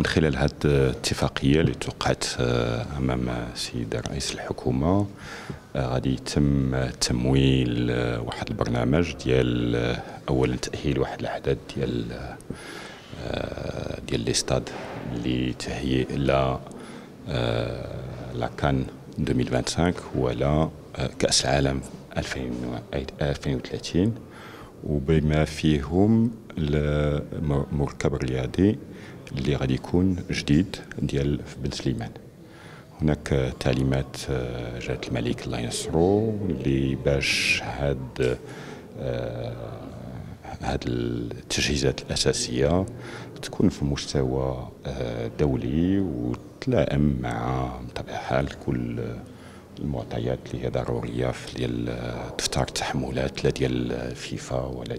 من خلال هذه الاتفاقية اللي توقعت أمام السيد رئيس الحكومة غادي يتم تمويل واحد البرنامج ديال أولا تأهيل واحد العدد ديال لي ستاد اللي تهيئ لا كان 2025 ولا كأس العالم 2030 وبما فيهم المركب الرياضي اللي غادي يكون جديد ديال بن سليمان. هناك تعليمات جلالة الملك الله ينصرو اللي باش هاد التجهيزات الأساسية تكون في مستوى دولي وتلائم مع بطبيعة الحال كل المعطيات اللي هي ضرورية في ديال دفتر التحملات لا ديال فيفا ولا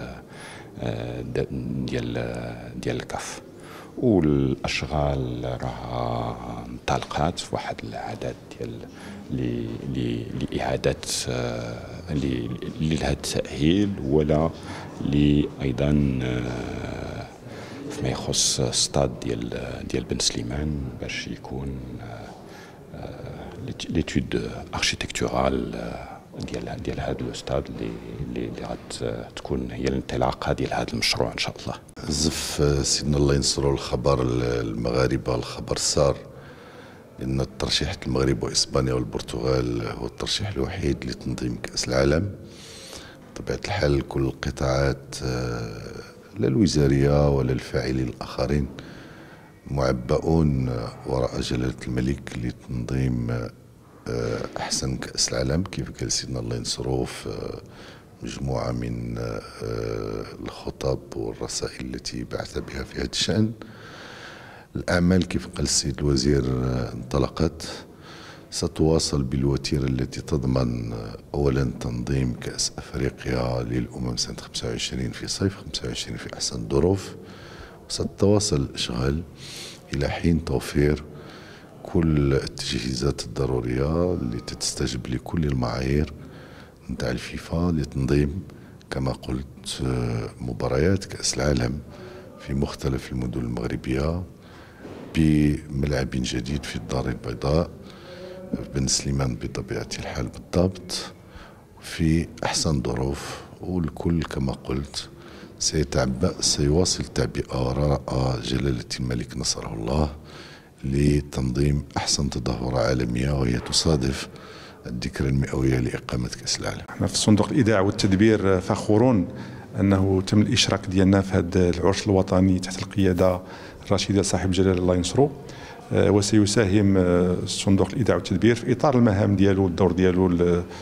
ديال الكاف. والاشغال راها انطلقات في واحد العدد ديال لاعاده لهذا التاهيل ولا ايضا فيما يخص ستاد ديال بن سليمان باش يكون ليتود اركيتكتورال ديال هذا الاستاد اللي غتكون هي الانطلاقه ديال هذا المشروع ان شاء الله. زف سيدنا الله ينصرو الخبر المغاربه الخبر السار بان الترشيح المغرب واسبانيا والبرتغال هو الترشيح الوحيد لتنظيم كاس العالم. بطبيعه الحال كل القطاعات لا الوزاريه ولا الفاعلين الاخرين معبؤون وراء جلاله الملك لتنظيم أحسن كأس العالم كيف قال سيدنا الله ينصرو في مجموعة من الخطب والرسائل التي بعث بها في هذا الشأن. الأعمال كيف قال السيد الوزير انطلقت، ستواصل بالوتيرة التي تضمن أولا تنظيم كأس أفريقيا للأمم سنة 25 في صيف 25 في أحسن الظروف، وستتواصل الإشغال إلى حين توفير كل التجهيزات الضرورية اللي تستجب لكل المعايير نتاع الفيفا لتنظيم كما قلت مباريات كأس العالم في مختلف المدن المغربية بملعب جديد في الدار البيضاء بن سليمان بطبيعة الحال بالضبط في أحسن ظروف. والكل كما قلت سيواصل التعبئة وراء جلالة الملك نصره الله لتنظيم أحسن تظاهرة عالمية وهي تصادف الذكرى المئوية لإقامة كأس العالم. احنا في صندوق الإيداع والتدبير فخورون أنه تم الإشراك ديالنا في هذا العرس الوطني تحت القيادة الرشيدة صاحب جلالة الله ينصرو، وسيساهم صندوق الإيداع والتدبير في إطار المهام ديالو والدور ديالو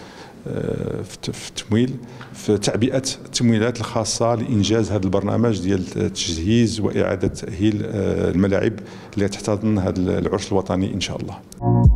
في التمويل في تعبئة التمويلات الخاصة لإنجاز هذا البرنامج ديال التجهيز وإعادة تأهيل الملاعب اللي تحتضن هذا العرس الوطني إن شاء الله.